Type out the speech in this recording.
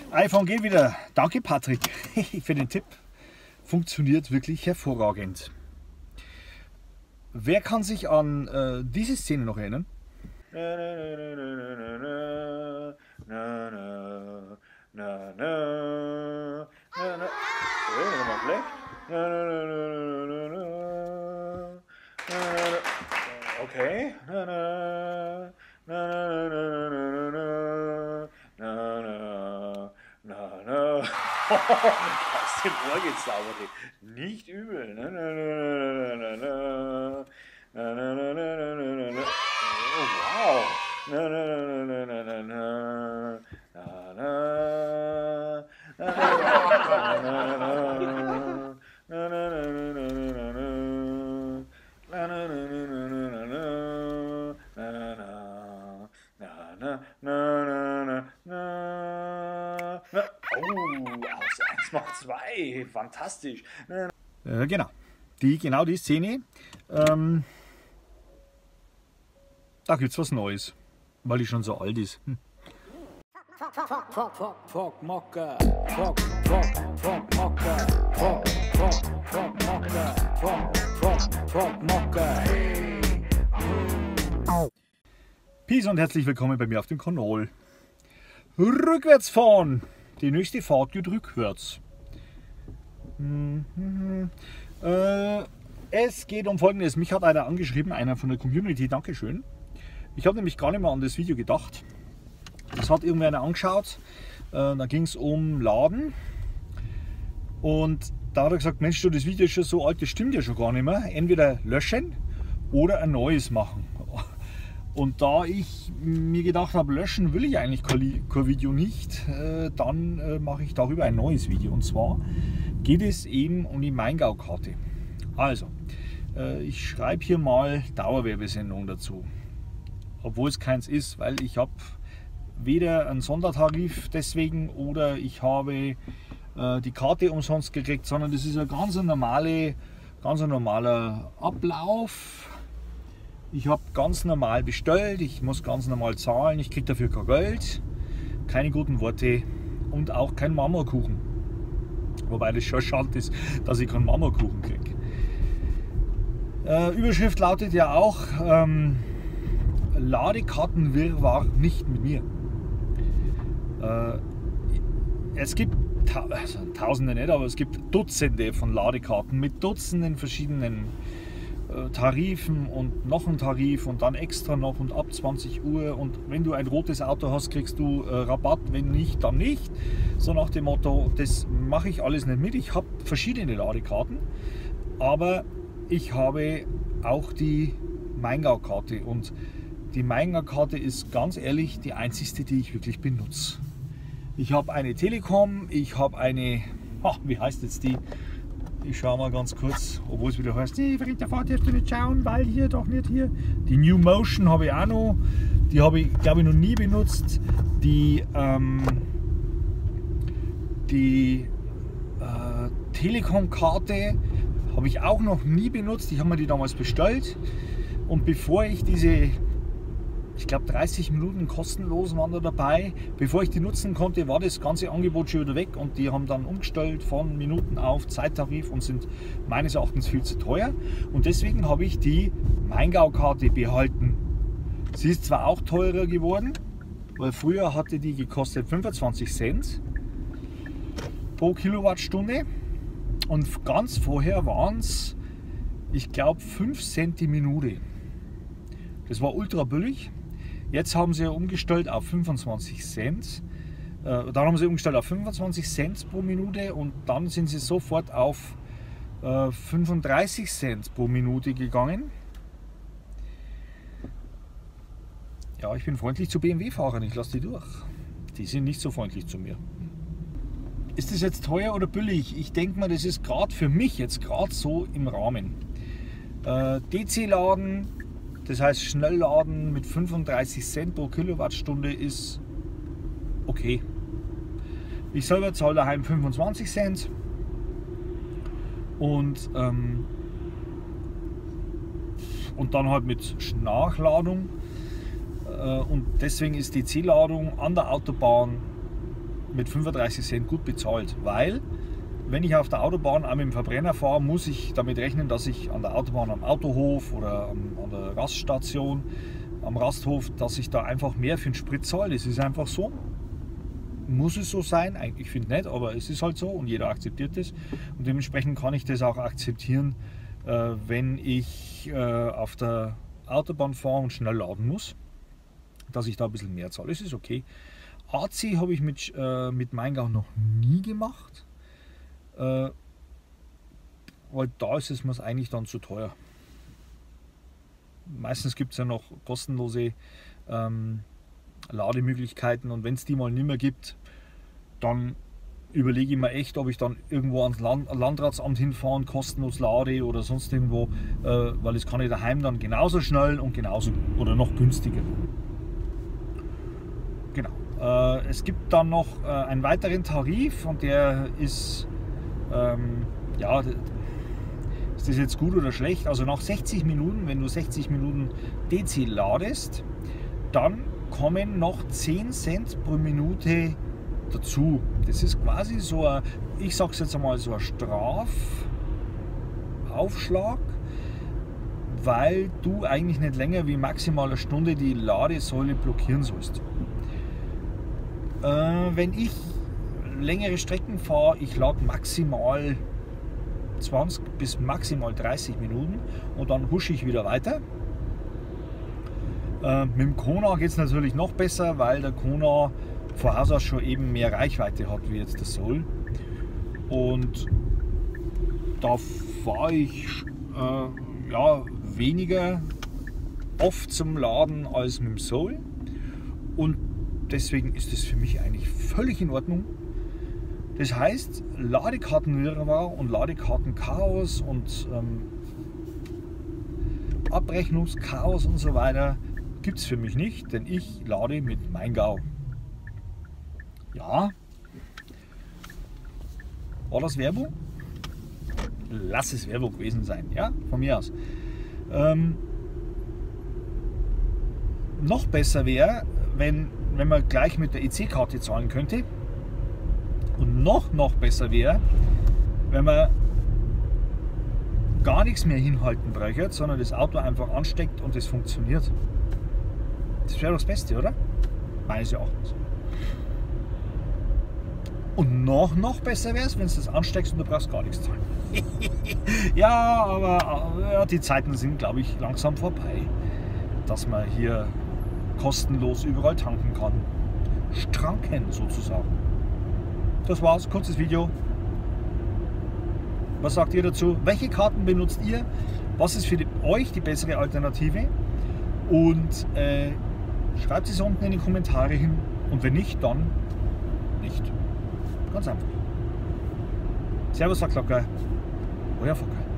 iPhone geht wieder. Danke Patrick für den Tipp. Funktioniert wirklich hervorragend. Wer kann sich an diese Szene noch erinnern? Okay. Aus dem Ohr gezaubert. Nicht übel. Oh, wow. Aus 1 macht 2. Fantastisch. Genau die Szene. Da gibt es was Neues, weil die schon so alt ist. Peace und herzlich willkommen bei mir auf dem Kanal. Rückwärts fahren. Die nächste Fahrt geht rückwärts. Es geht um Folgendes. Mich hat einer angeschrieben, einer von der Community. Dankeschön. Ich habe nämlich gar nicht mehr an das Video gedacht. Das hat irgendwer angeschaut. Da ging es um Laden. Und da hat er gesagt, Mensch, du, das Video ist schon so alt, das stimmt ja schon gar nicht mehr. Entweder löschen oder ein neues machen. Und da ich mir gedacht habe, löschen will ich eigentlich kein Video nicht, dann mache ich darüber ein neues Video. Und zwar geht es eben um die Maingau-Karte. Also, ich schreibe hier mal Dauerwerbesendung dazu. Obwohl es keins ist, weil ich habe weder einen Sondertarif deswegen oder ich habe die Karte umsonst gekriegt, sondern das ist ein ganz normaler Ablauf. Ich habe ganz normal bestellt, ich muss ganz normal zahlen, ich kriege dafür kein Geld, keine guten Worte und auch kein Marmorkuchen. Wobei das schon schade ist, dass ich keinen Marmorkuchen kriege. Überschrift lautet ja auch, Ladekartenwirrwarr nicht mit mir. Es gibt Tausende nicht, aber es gibt Dutzende von Ladekarten mit Dutzenden verschiedenen Tarifen und noch ein Tarif und dann extra noch und ab 20 Uhr und wenn du ein rotes Auto hast, kriegst du Rabatt, wenn nicht, dann nicht. So nach dem Motto, das mache ich alles nicht mit. Ich habe verschiedene Ladekarten, aber ich habe auch die Maingau-Karte und die Maingau-Karte ist ganz ehrlich die einzigste, die ich wirklich benutze. Ich habe eine Telekom, ich habe eine, wie heißt jetzt die? Ich schaue mal ganz kurz, obwohl es wieder heißt, während der Fahrt darfst du nicht schauen, weil hier doch nicht hier. Die New Motion habe ich auch noch, die habe ich glaube ich noch nie benutzt. Die Telekom-Karte habe ich auch noch nie benutzt, ich habe mir die damals bestellt und bevor ich diese, ich glaube 30 Minuten kostenlos waren da dabei. Bevor ich die nutzen konnte, war das ganze Angebot schon wieder weg und die haben dann umgestellt von Minuten auf Zeittarif und sind meines Erachtens viel zu teuer. Und deswegen habe ich die Maingau-Karte behalten. Sie ist zwar auch teurer geworden, weil früher hatte die gekostet 25 Cent pro Kilowattstunde und ganz vorher waren es, ich glaube, 5 Cent die Minute. Das war ultra billig. Jetzt haben sie umgestellt auf 25 Cent. Dann haben sie umgestellt auf 25 Cent pro Minute und dann sind sie sofort auf 35 Cent pro Minute gegangen. Ja, ich bin freundlich zu BMW-Fahrern, ich lasse die durch. Die sind nicht so freundlich zu mir. Ist das jetzt teuer oder billig? Ich denke mal, das ist gerade für mich jetzt gerade so im Rahmen. DC-Laden, das heißt Schnellladen mit 35 Cent pro Kilowattstunde ist okay. Ich selber zahle daheim 25 Cent und dann halt mit Nachladung und deswegen ist DC-Ladung an der Autobahn mit 35 Cent gut bezahlt, weil wenn ich auf der Autobahn auch mit dem Verbrenner fahre, muss ich damit rechnen, dass ich an der Autobahn am Autohof oder an der Raststation, am Rasthof, dass ich da einfach mehr für den Sprit zahle. Das ist einfach so. Muss es so sein? Ich finde nicht, aber es ist halt so und jeder akzeptiert das. Und dementsprechend kann ich das auch akzeptieren, wenn ich auf der Autobahn fahre und schnell laden muss, dass ich da ein bisschen mehr zahle. Es ist okay. AC habe ich mit Maingau noch nie gemacht, weil da ist es mir eigentlich dann zu teuer. Meistens gibt es ja noch kostenlose Lademöglichkeiten und wenn es die mal nicht mehr gibt, dann überlege ich mir echt, ob ich dann irgendwo ans Landratsamt hinfahren, kostenlos lade oder sonst irgendwo, weil das kann ich daheim dann genauso schnell und genauso oder noch günstiger. Genau. Es gibt dann noch einen weiteren Tarif und der ist, ja, ist das jetzt gut oder schlecht? Also nach 60 Minuten, wenn du 60 Minuten DC ladest, dann kommen noch 10 Cent pro Minute dazu. Das ist quasi so ein, ich sag's jetzt einmal, so ein Strafaufschlag, weil du eigentlich nicht länger wie maximal eine Stunde die Ladesäule blockieren sollst. Wenn ich längere Strecken fahre, ich lade maximal 20 bis maximal 30 Minuten und dann husche ich wieder weiter. Mit dem Kona geht es natürlich noch besser, weil der Kona von Haus aus schon eben mehr Reichweite hat wie jetzt der Soul. Und da fahre ich ja, weniger oft zum Laden als mit dem Soul. Und deswegen ist es für mich eigentlich völlig in Ordnung. Das heißt, Ladekartenwirrwarr und Ladekartenchaos und Abrechnungschaos und so weiter gibt es für mich nicht, denn ich lade mit Maingau. Ja, war das Werbung? Lass es Werbung gewesen sein, ja, von mir aus. Noch besser wäre, wenn man gleich mit der EC-Karte zahlen könnte. Und noch besser wäre, wenn man gar nichts mehr hinhalten bräuchte, sondern das Auto einfach ansteckt und es funktioniert. Das wäre doch das Beste, oder? Meines Erachtens. Und noch besser wäre es, wenn du das ansteckst und du brauchst gar nichts zahlen. Ja, aber ja, die Zeiten sind, glaube ich, langsam vorbei, dass man hier kostenlos überall tanken kann. Stranken sozusagen. Das war's, kurzes Video. Was sagt ihr dazu? Welche Karten benutzt ihr? Was ist für euch die bessere Alternative? Und schreibt es unten in die Kommentare hin. Und wenn nicht, dann nicht. Ganz einfach. Servus, Herr Glocker. Euer Fokker.